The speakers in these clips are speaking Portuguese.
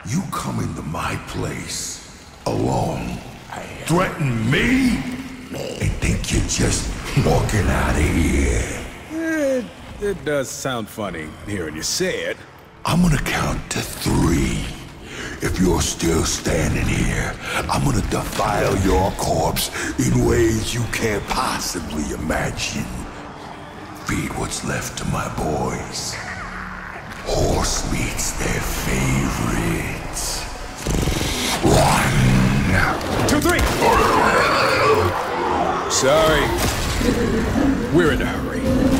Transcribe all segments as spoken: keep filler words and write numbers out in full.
You come into my place alone, threaten me, and think you're just walking out of here. It, it does sound funny hearing you say it. I'm gonna count to three. If you're still standing here, I'm gonna defile your corpse in ways you can't possibly imagine. Feed what's left to my boys. Horse meat's their favorite. One. Two, three. Sorry. We're in a hurry.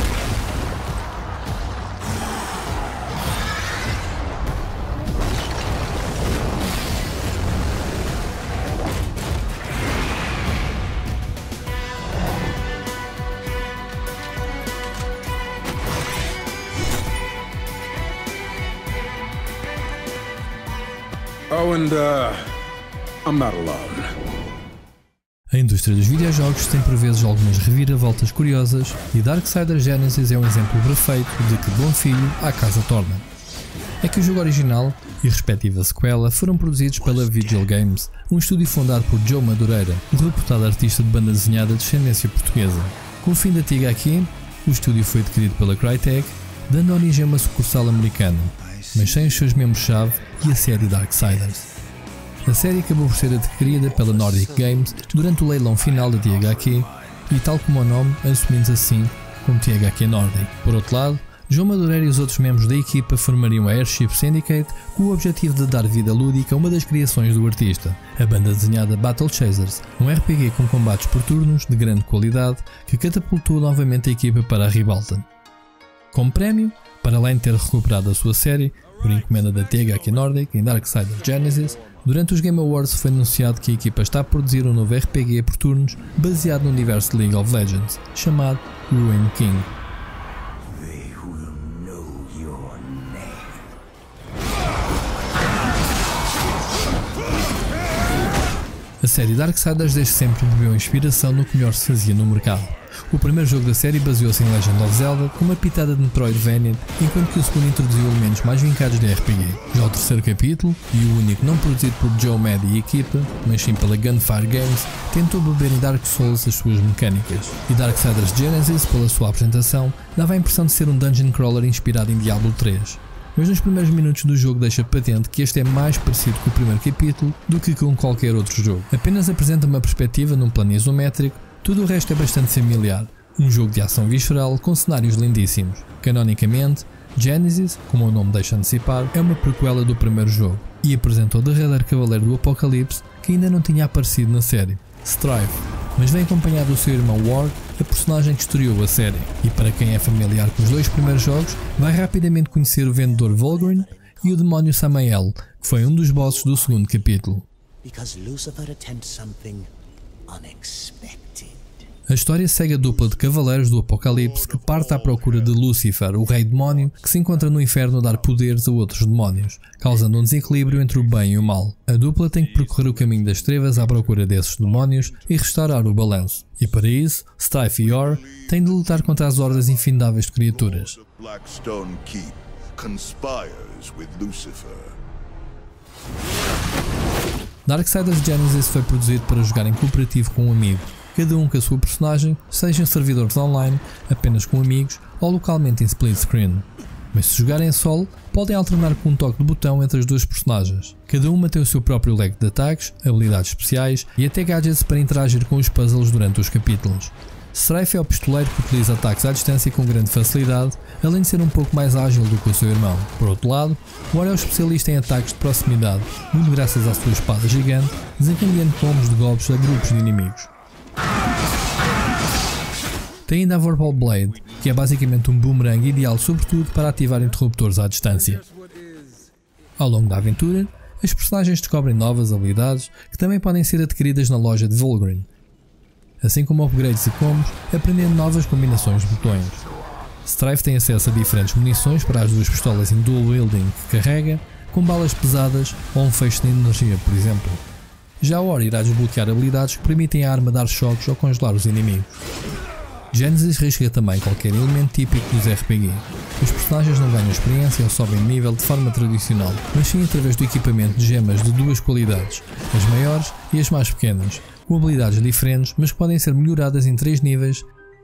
Oh, and uh, I'm not alone. A indústria dos videojogos tem por vezes algumas reviravoltas curiosas e Darksiders Genesis é um exemplo perfeito de que bom filho a casa torna. É que o jogo original e respectiva sequela foram produzidos pela Vigil Games, um estúdio fundado por Joe Madureira, um reputado artista de banda desenhada de descendência portuguesa. Com o fim da T H Q, o estúdio foi adquirido pela Crytek, dando origem a uma sucursal americana, mas sem os seus membros-chave e a série Darksiders. A série acabou por ser adquirida pela Nordic Games durante o leilão final da T H Q e, tal como o nome, assumindo assim como T H Q Nordic. Por outro lado, João Madureira e os outros membros da equipa formariam a Airship Syndicate com o objetivo de dar vida lúdica a uma das criações do artista, a banda desenhada Battle Chasers, um R P G com combates por turnos de grande qualidade que catapultou novamente a equipa para a ribalta. Como prémio, para além de ter recuperado a sua série, por encomenda da T H Q Nordic em Darksiders Genesis, durante os Game Awards foi anunciado que a equipa está a produzir um novo R P G por turnos baseado no universo de League of Legends, chamado Ruin King. A série Darksiders desde sempre bebeu inspiração no que melhor se fazia no mercado. O primeiro jogo da série baseou-se em Legend of Zelda, com uma pitada de Metroidvania, enquanto que o segundo introduziu elementos mais vincados de R P G. Já o terceiro capítulo, e o único não produzido por Joe Mad e equipa, mas sim pela Gunfire Games, tentou beber em Dark Souls as suas mecânicas. E Darksiders Genesis, pela sua apresentação, dava a impressão de ser um dungeon crawler inspirado em Diablo três. Mas nos primeiros minutos do jogo deixa patente que este é mais parecido com o primeiro capítulo do que com qualquer outro jogo. Apenas apresenta uma perspectiva num plano isométrico, tudo o resto é bastante familiar. Um jogo de ação visceral com cenários lindíssimos. Canonicamente, Genesis, como o nome deixa antecipar, é uma prequela do primeiro jogo e apresentou o derradeiro cavaleiro do Apocalipse que ainda não tinha aparecido na série, Strife, mas vem acompanhado do seu irmão Ward, a personagem que estreou a série. E para quem é familiar com os dois primeiros jogos, vai rapidamente conhecer o vendedor Volgrin e o demónio Samael, que foi um dos bosses do segundo capítulo. A história segue a dupla de cavaleiros do Apocalipse que parte à procura de Lúcifer, o rei demónio, que se encontra no inferno a dar poderes a outros demónios, causando um desequilíbrio entre o bem e o mal. A dupla tem que percorrer o caminho das trevas à procura desses demónios e restaurar o balanço. E para isso, Strife e Yor têm de lutar contra as hordas infindáveis de criaturas. Darksiders Genesis foi produzido para jogar em cooperativo com um amigo, cada um com a sua personagem, seja em servidores online, apenas com amigos ou localmente em split screen. Mas se jogarem a solo, podem alternar com um toque de botão entre as duas personagens. Cada uma tem o seu próprio leque de ataques, habilidades especiais e até gadgets para interagir com os puzzles durante os capítulos. Strife é o pistoleiro que utiliza ataques à distância com grande facilidade, além de ser um pouco mais ágil do que o seu irmão. Por outro lado, War é o especialista em ataques de proximidade, muito graças à sua espada gigante, desencadeando combos de golpes a grupos de inimigos. Tem ainda a Vorpal Blade, que é basicamente um boomerang ideal sobretudo para ativar interruptores à distância. Ao longo da aventura, as personagens descobrem novas habilidades que também podem ser adquiridas na loja de Volgrin, assim como upgrades e combos, aprendendo novas combinações de botões. Strife tem acesso a diferentes munições para as duas pistolas em dual wielding que carrega, com balas pesadas ou um feixe de energia, por exemplo. Já a War irá desbloquear habilidades que permitem a arma dar choques ou congelar os inimigos. Genesis risca também qualquer elemento típico dos R P G. Os personagens não ganham experiência ou sobem de nível de forma tradicional, mas sim através do equipamento de gemas de duas qualidades, as maiores e as mais pequenas, com habilidades diferentes, mas que podem ser melhoradas em três níveis,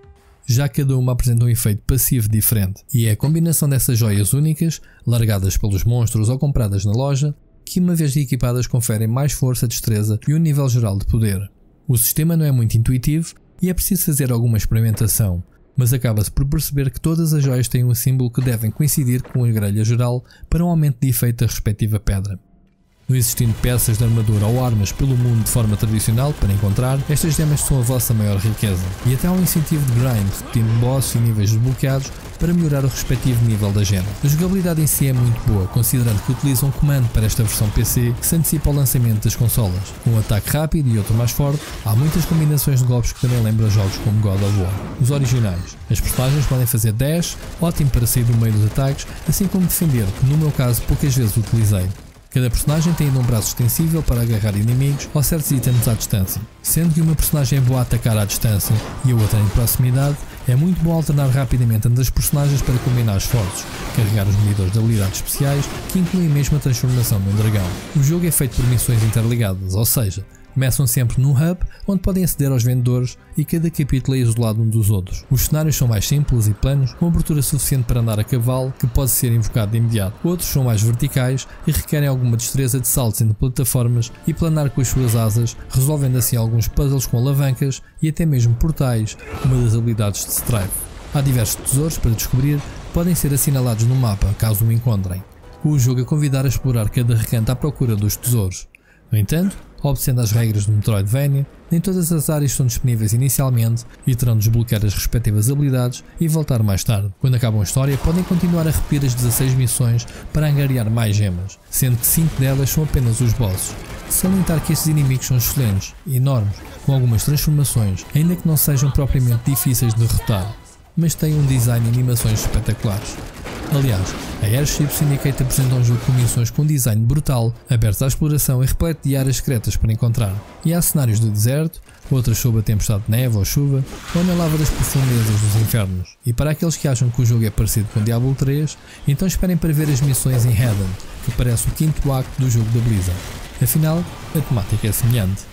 já que cada uma apresenta um efeito passivo diferente. E é a combinação dessas joias únicas, largadas pelos monstros ou compradas na loja, que uma vez equipadas conferem mais força, destreza e um nível geral de poder. O sistema não é muito intuitivo e é preciso fazer alguma experimentação, mas acaba-se por perceber que todas as joias têm um símbolo que devem coincidir com a grelha geral para um aumento de efeito da respectiva pedra. Não existindo peças de armadura ou armas pelo mundo de forma tradicional para encontrar, estas gemas são a vossa maior riqueza, e até há um incentivo de grind, repetindo bosses e níveis desbloqueados para melhorar o respectivo nível da gema. A jogabilidade em si é muito boa, considerando que utiliza um comando para esta versão P C que se antecipa ao lançamento das consolas. Com um ataque rápido e outro mais forte, há muitas combinações de golpes que também lembram jogos como God of War. Os originais. As personagens podem fazer dash, ótimo para sair do meio dos ataques, assim como defender, que no meu caso poucas vezes utilizei. Cada personagem tem ainda um braço extensível para agarrar inimigos ou certos itens à distância. Sendo que uma personagem é boa a atacar à distância e a outra em proximidade, é muito bom alternar rapidamente entre as personagens para combinar esforços, carregar os medidores de habilidades especiais, que incluem mesmo a transformação num dragão. O jogo é feito por missões interligadas, ou seja, começam sempre num hub onde podem aceder aos vendedores e cada capítulo é isolado um dos outros. Os cenários são mais simples e planos, com abertura suficiente para andar a cavalo, que pode ser invocado de imediato. Outros são mais verticais e requerem alguma destreza de saltos entre plataformas e planar com as suas asas, resolvendo assim alguns puzzles com alavancas e até mesmo portais, uma das habilidades de Strife. Há diversos tesouros para descobrir que podem ser assinalados no mapa, caso o encontrem, com o jogo a convidar a explorar cada recanto à procura dos tesouros. No entanto, obedecendo às regras do Metroidvania, nem todas as áreas são disponíveis inicialmente e terão de desbloquear as respectivas habilidades e voltar mais tarde. Quando acabam a história, podem continuar a repetir as dezasseis missões para angariar mais gemas, sendo que cinco delas são apenas os bosses. Salientar que estes inimigos são excelentes, enormes, com algumas transformações, ainda que não sejam propriamente difíceis de derrotar, mas têm um design e animações espetaculares. Aliás, a Airship Syndicate apresenta um jogo com missões com um design brutal, aberto à exploração e repleto de áreas secretas para encontrar. E há cenários de deserto, outras sob a tempestade de neve ou chuva, ou na lava das profundezas dos infernos. E para aqueles que acham que o jogo é parecido com Diablo três, então esperem para ver as missões em Eden, que parece o quinto acto do jogo da Blizzard. Afinal, a temática é semelhante.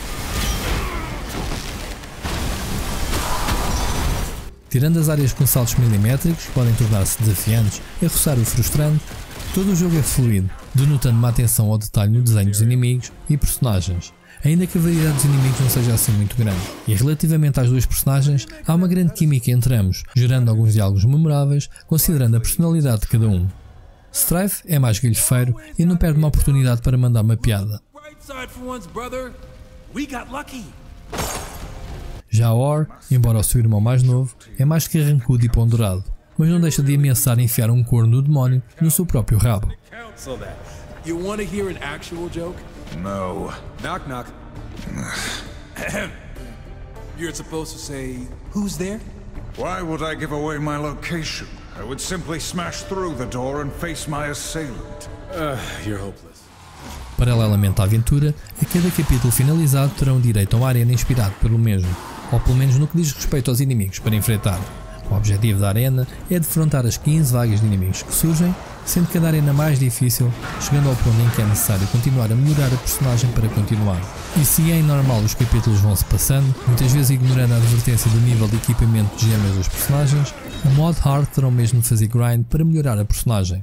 Tirando as áreas com saltos milimétricos, que podem tornar-se desafiantes e roçar o frustrante, todo o jogo é fluido, denotando uma atenção ao detalhe no desenho dos inimigos e personagens, ainda que a variedade dos inimigos não seja assim muito grande. E relativamente às duas personagens, há uma grande química entre ambos, gerando alguns diálogos memoráveis, considerando a personalidade de cada um. Strife é mais galhofeiro e não perde uma oportunidade para mandar uma piada. Já Or, embora o seu irmão mais novo, é mais carrancudo e ponderado, mas não deixa de ameaçar enfiar um corno do demónio no seu próprio rabo. You want to hear an actual joke? No. Knock knock. You're supposed to say, who's there? Why would I give away my location? I would simply smash through the door and face my assailant. Uh, you're hopeless. Paralelamente à aventura, a cada capítulo finalizado terão direito a uma arena inspirado pelo mesmo, ou pelo menos no que diz respeito aos inimigos para enfrentar. O objetivo da arena é defrontar as quinze vagas de inimigos que surgem, sendo cada arena mais difícil, chegando ao ponto em que é necessário continuar a melhorar a personagem para continuar. E se é normal os capítulos vão-se passando, muitas vezes ignorando a advertência do nível de equipamento de gemas dos personagens, o mod hard terão mesmo de fazer grind para melhorar a personagem.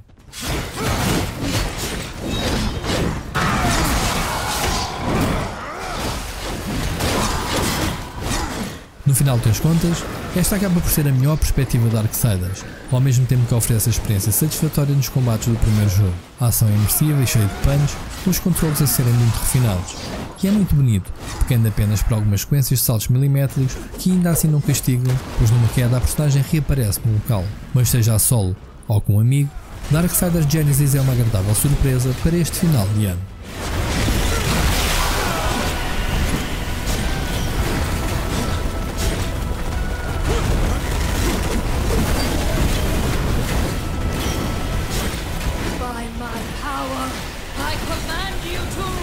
No final das contas, esta acaba por ser a melhor perspectiva de Darksiders, ao mesmo tempo que oferece a experiência satisfatória nos combates do primeiro jogo. A ação é imersiva e cheia de punch, com os controles a serem muito refinados. E é muito bonito, pecando apenas por algumas sequências de saltos milimétricos que ainda assim não castigam, pois numa queda a personagem reaparece no local. Mas seja a solo ou com um amigo, Darksiders Genesis é uma agradável surpresa para este final de ano. By my power, I command you to